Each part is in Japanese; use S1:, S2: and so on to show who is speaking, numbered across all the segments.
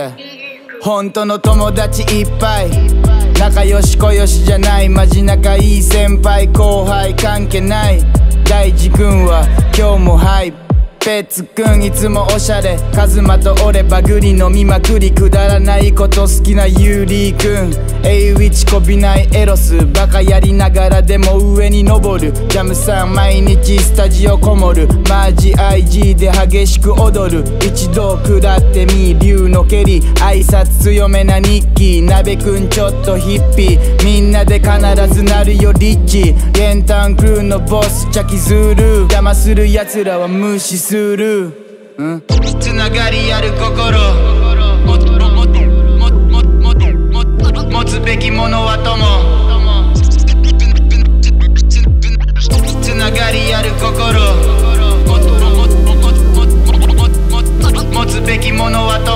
S1: Yeah 本当の友達いっぱい仲良し小良しじゃないマジ仲いい先輩後輩関係ない大地君は今日もハイペッツくんいつもおしゃれカズマと俺バグり飲みまくりくだらないこと好きなユーリーくんエイウィチこびないエロスバカやりながらでも上に登るジャムさん毎日スタジオこもるマジ IG で激しく踊る一度食らってみ竜の蹴り挨拶強めな日記鍋くんちょっとヒッピーみんなで必ずなるよリッチレンタンクルーのボスチャキズール邪魔する奴らは無視するつながりある心持つべきものは友つながりある心持つべきものは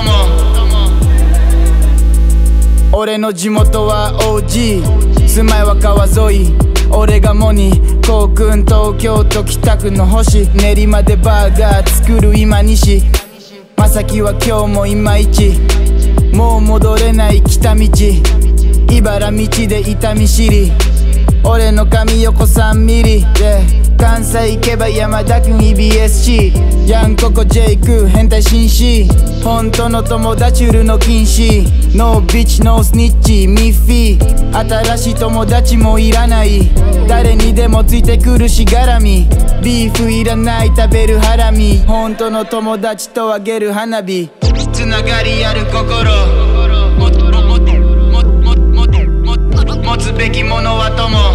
S1: 友俺の地元は OG 住まいは川沿い俺がモニコウくん東京都北区の星練馬でバーガー作る今西まさきは今日もいまいちもう戻れない北道茨道で痛み知り俺の髪横3ミリで関西行けば山田くん EBSC ヤンココジェイク変態紳士本当の友達売るの禁止ノービッチノースニッチミッフィー新しい友達もいらない誰にでもついてくるしがらみビーフいらない食べるハラミ本当の友達とあげる花火つながりある心持つべきものは友